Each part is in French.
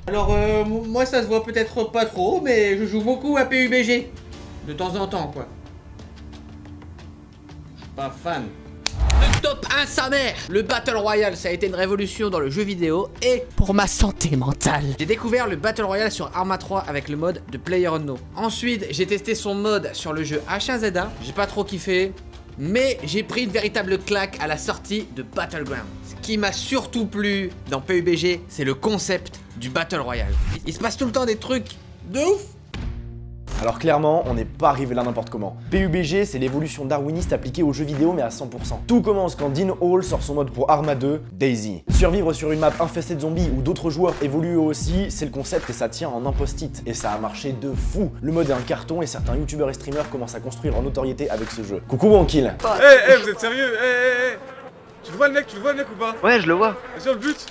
Alors moi ça se voit peut-être pas trop, mais je joue beaucoup à PUBG. De temps en temps quoi. Je suis pas fan. Le top 1 sa mère. Le Battle Royale, ça a été une révolution dans le jeu vidéo et pour ma santé mentale. J'ai découvert le Battle Royale sur Arma 3 avec le mode de PlayerUnknown. Ensuite, j'ai testé son mode sur le jeu H1Z1. J'ai pas trop kiffé, mais j'ai pris une véritable claque à la sortie de Battleground. Ce qui m'a surtout plu dans PUBG, c'est le concept du Battle Royale. Il se passe tout le temps des trucs de ouf. Alors clairement, on n'est pas arrivé là n'importe comment. PUBG, c'est l'évolution darwiniste appliquée aux jeux vidéo mais à 100%. Tout commence quand Dean Hall sort son mode pour Arma 2, DayZ. Survivre sur une map infestée de zombies où d'autres joueurs évoluent eux aussi, c'est le concept et ça tient en un post-it. Et ça a marché de fou. Le mode est un carton et certains youtubeurs et streamers commencent à construire leur notoriété avec ce jeu. Coucou Bankill. Eh, vous êtes sérieux? Tu le vois le mec ou pas? Ouais, je le vois. Sur le but.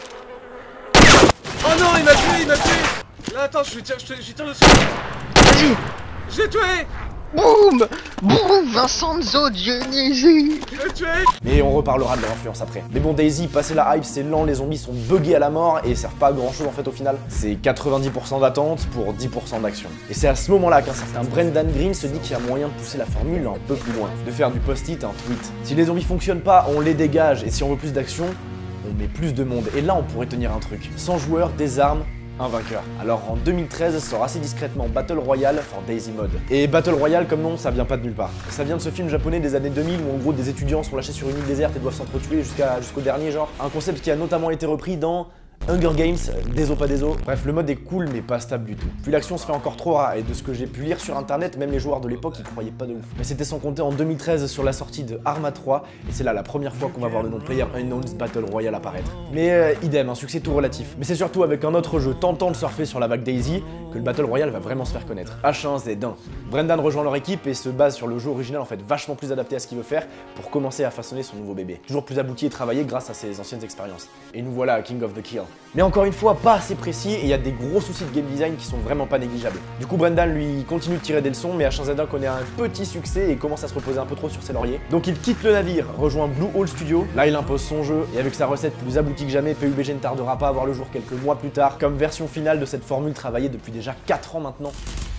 Oh non, il m'a tué. Là, attends, je tire dessus. Vas-y. Je l'ai tué. Boum. Boum. Vincenzo Dionisi. Je l'ai tué. Mais on reparlera de leur influence après. Mais bon, DayZ, passé la hype, c'est lent, les zombies sont buggés à la mort et servent pas à grand chose en fait au final. C'est 90% d'attente pour 10% d'action. Et c'est à ce moment-là qu'un certain Brendan Green se dit qu'il y a moyen de pousser la formule un peu plus loin. De faire du post-it un tweet. Si les zombies fonctionnent pas, on les dégage et si on veut plus d'action, on met plus de monde. Et là, on pourrait tenir un truc. 100 joueurs, des armes, un vainqueur. Alors en 2013 sort assez discrètement Battle Royale for DayZ Mode. Et Battle Royale comme nom ça vient pas de nulle part. Ça vient de ce film japonais des années 2000 où en gros des étudiants sont lâchés sur une île déserte et doivent s'entretuer jusqu'au dernier genre. Un concept qui a notamment été repris dans Hunger Games, désolé pas désolé. Bref, le mode est cool mais pas stable du tout. Puis l'action se fait encore trop rare et de ce que j'ai pu lire sur internet, même les joueurs de l'époque ils croyaient pas de ouf. Mais c'était sans compter en 2013 sur la sortie de Arma 3 et c'est là la première fois qu'on va voir le nom PlayerUnknown's Battle Royale apparaître. Mais idem, un succès tout relatif. Mais c'est surtout avec un autre jeu tentant de surfer sur la vague DayZ que le Battle Royale va vraiment se faire connaître. H1Z1. Brendan rejoint leur équipe et se base sur le jeu original en fait vachement plus adapté à ce qu'il veut faire pour commencer à façonner son nouveau bébé. Toujours plus abouti et travaillé grâce à ses anciennes expériences. Et nous voilà à King of the Kill. Mais encore une fois, pas assez précis et il y a des gros soucis de game design qui sont vraiment pas négligeables. Du coup, Brendan lui continue de tirer des leçons, mais H1Z1 connaît un petit succès et commence à se reposer un peu trop sur ses lauriers. Donc il quitte le navire, rejoint Blue Hole Studio, là il impose son jeu et avec sa recette plus aboutie que jamais, PUBG ne tardera pas à voir le jour quelques mois plus tard comme version finale de cette formule travaillée depuis déjà 4 ans maintenant.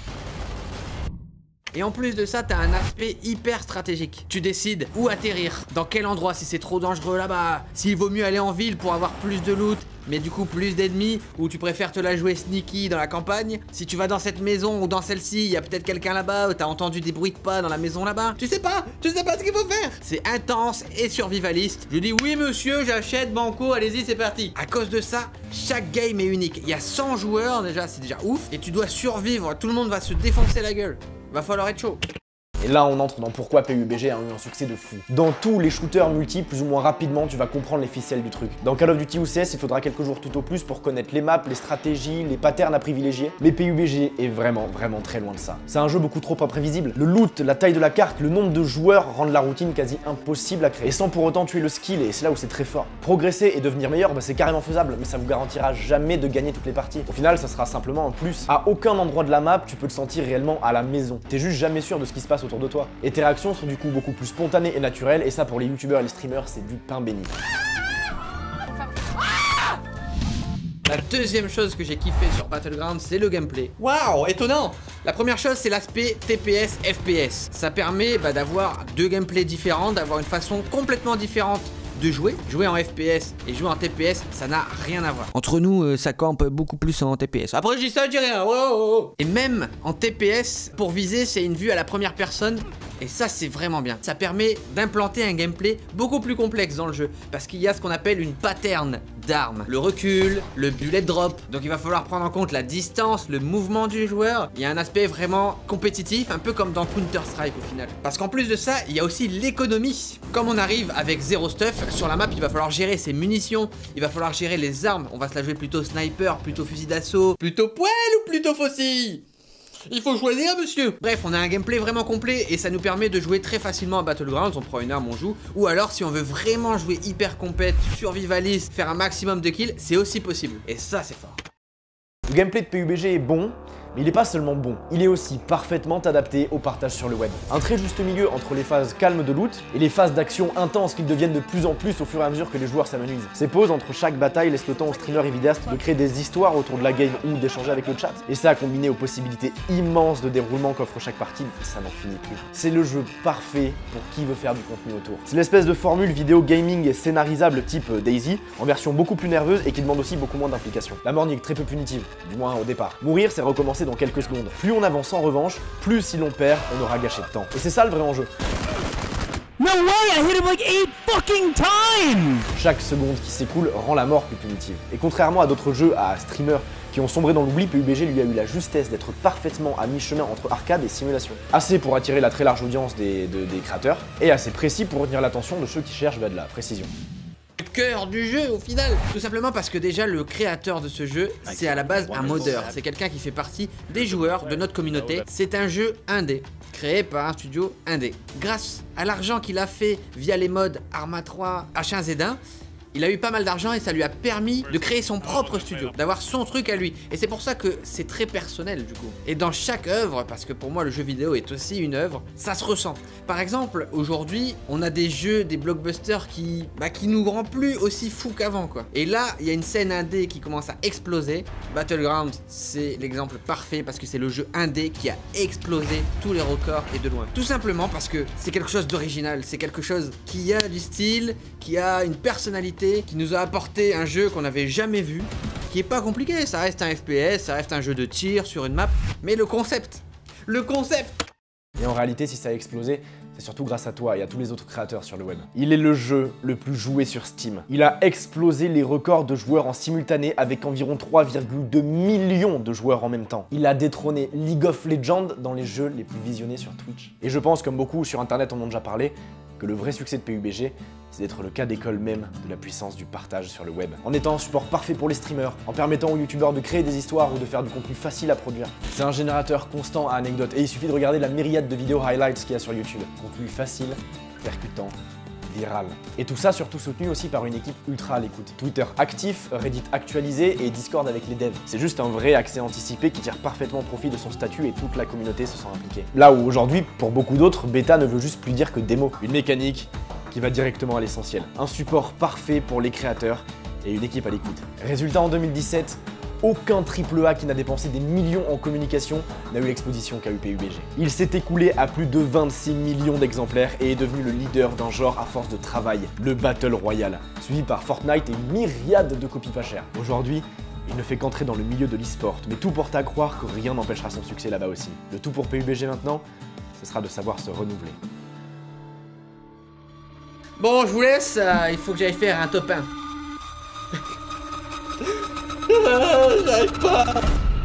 Et en plus de ça, t'as un aspect hyper stratégique. Tu décides où atterrir, dans quel endroit, si c'est trop dangereux là-bas, s'il vaut mieux aller en ville pour avoir plus de loot, mais du coup plus d'ennemis, ou tu préfères te la jouer sneaky dans la campagne. Si tu vas dans cette maison ou dans celle-ci, il y a peut-être quelqu'un là-bas, ou t'as entendu des bruits de pas dans la maison là-bas. Tu sais pas ce qu'il faut faire. C'est intense et survivaliste. Je dis oui monsieur, j'achète, banco, allez-y c'est parti. À cause de ça, chaque game est unique. Il y a 100 joueurs déjà, c'est déjà ouf, et tu dois survivre, tout le monde va se défoncer la gueule. Va falloir être chaud. Et là on entre dans pourquoi PUBG a eu un succès de fou. Dans tous les shooters multi, plus ou moins rapidement, tu vas comprendre les ficelles du truc. Dans Call of Duty ou CS, il faudra quelques jours tout au plus pour connaître les maps, les stratégies, les patterns à privilégier. Mais PUBG est vraiment très loin de ça. C'est un jeu beaucoup trop imprévisible. Le loot, la taille de la carte, le nombre de joueurs rendent la routine quasi impossible à créer. Et sans pour autant tuer le skill, et c'est là où c'est très fort. Progresser et devenir meilleur, bah, c'est carrément faisable, mais ça vous garantira jamais de gagner toutes les parties. Au final, ça sera simplement un plus. À aucun endroit de la map, tu peux te sentir réellement à la maison. T'es juste jamais sûr de ce qui se passe autour de toi. Et tes réactions sont du coup beaucoup plus spontanées et naturelles, et ça pour les youtubeurs et les streamers, c'est du pain béni. La deuxième chose que j'ai kiffé sur Battleground, c'est le gameplay. Waouh, étonnant. La première chose, c'est l'aspect TPS, FPS. Ça permet d'avoir deux gameplays différents, d'avoir une façon complètement différente de jouer. Jouer en FPS et jouer en TPS, ça n'a rien à voir. Entre nous, ça campe beaucoup plus en TPS. Après, je dis ça, je dis rien. Wow. Et même en TPS, pour viser, c'est une vue à la première personne. Et ça, c'est vraiment bien. Ça permet d'implanter un gameplay beaucoup plus complexe dans le jeu. Parce qu'il y a ce qu'on appelle une pattern d'armes. Le recul, le bullet drop. Donc il va falloir prendre en compte la distance, le mouvement du joueur. Il y a un aspect vraiment compétitif, un peu comme dans Counter-Strike au final. Parce qu'en plus de ça, il y a aussi l'économie. Comme on arrive avec zéro stuff, sur la map, il va falloir gérer ses munitions. Il va falloir gérer les armes. On va se la jouer plutôt sniper, plutôt fusil d'assaut, plutôt poêle ou plutôt faucille. Il faut choisir, monsieur. Bref, on a un gameplay vraiment complet et ça nous permet de jouer très facilement à Battlegrounds. On prend une arme, on joue. Ou alors, si on veut vraiment jouer hyper compète, survivaliste, faire un maximum de kills, c'est aussi possible. Et ça, c'est fort. Le gameplay de PUBG est bon, Mais il est pas seulement bon, il est aussi parfaitement adapté au partage sur le web. Un très juste milieu entre les phases calmes de loot et les phases d'action intenses qui deviennent de plus en plus au fur et à mesure que les joueurs s'amenuisent. Ces pauses entre chaque bataille laissent le temps aux streamers et vidéastes de créer des histoires autour de la game ou d'échanger avec le chat. Et ça, combiné aux possibilités immenses de déroulement qu'offre chaque partie, ça n'en finit plus. C'est le jeu parfait pour qui veut faire du contenu autour. C'est l'espèce de formule vidéo gaming scénarisable type Daisy, en version beaucoup plus nerveuse et qui demande aussi beaucoup moins d'implication. La mort n'est que très peu punitive, du moins au départ. Mourir, c'est recommencer dans quelques secondes. Plus on avance en revanche, plus si l'on perd, on aura gâché de temps. Et c'est ça le vrai enjeu. No way, I hit him like 8 fucking times! Chaque seconde qui s'écoule rend la mort plus punitive. Et contrairement à d'autres jeux à streamers qui ont sombré dans l'oubli, PUBG lui a eu la justesse d'être parfaitement à mi-chemin entre arcade et simulation. Assez pour attirer la très large audience des créateurs, et assez précis pour retenir l'attention de ceux qui cherchent de la précision. Cœur du jeu au final. Tout simplement parce que déjà le créateur de ce jeu, c'est à la base un modeur. C'est quelqu'un qui fait partie des joueurs de notre communauté. C'est un jeu indé, créé par un studio indé. Grâce à l'argent qu'il a fait via les mods Arma 3, H1Z1, il a eu pas mal d'argent et ça lui a permis de créer son propre studio, d'avoir son truc à lui. Et c'est pour ça que c'est très personnel du coup. Et dans chaque œuvre, parce que pour moi le jeu vidéo est aussi une œuvre, ça se ressent. Par exemple, aujourd'hui, on a des jeux, des blockbusters qui nous rendent plus aussi fous qu'avant quoi. Et là, il y a une scène indé qui commence à exploser. Battlegrounds, c'est l'exemple parfait parce que c'est le jeu indé qui a explosé tous les records et de loin. Tout simplement parce que c'est quelque chose d'original, c'est quelque chose qui a du style, qui a une personnalité, qui nous a apporté un jeu qu'on n'avait jamais vu, qui est pas compliqué, ça reste un FPS, ça reste un jeu de tir sur une map, mais le concept. Et en réalité, si ça a explosé, c'est surtout grâce à toi et à tous les autres créateurs sur le web. Il est le jeu le plus joué sur Steam. Il a explosé les records de joueurs en simultané avec environ 3,2 millions de joueurs en même temps. Il a détrôné League of Legends dans les jeux les plus visionnés sur Twitch. Et je pense, comme beaucoup sur internet en ont déjà parlé, que le vrai succès de PUBG, c'est d'être le cas d'école même de la puissance du partage sur le web. En étant un support parfait pour les streamers, en permettant aux youtubeurs de créer des histoires ou de faire du contenu facile à produire. C'est un générateur constant à anecdotes et il suffit de regarder la myriade de vidéos highlights qu'il y a sur YouTube. Contenu facile, percutant, viral. Et tout ça surtout soutenu aussi par une équipe ultra à l'écoute. Twitter actif, Reddit actualisé et Discord avec les devs. C'est juste un vrai accès anticipé qui tire parfaitement profit de son statut et toute la communauté se sent impliquée. Là où aujourd'hui, pour beaucoup d'autres, bêta ne veut juste plus dire que démo. Une mécanique qui va directement à l'essentiel. Un support parfait pour les créateurs et une équipe à l'écoute. Résultat en 2017, aucun AAA qui n'a dépensé des millions en communication n'a eu l'exposition qu'a eu PUBG. Il s'est écoulé à plus de 26 millions d'exemplaires et est devenu le leader d'un genre à force de travail, le Battle Royale, suivi par Fortnite et une myriade de copies pas chères. Aujourd'hui, il ne fait qu'entrer dans le milieu de l'e-sport, mais tout porte à croire que rien n'empêchera son succès là-bas aussi. Le tout pour PUBG maintenant, ce sera de savoir se renouveler. Bon, je vous laisse, il faut que j'aille faire un top 1. J'arrive pas.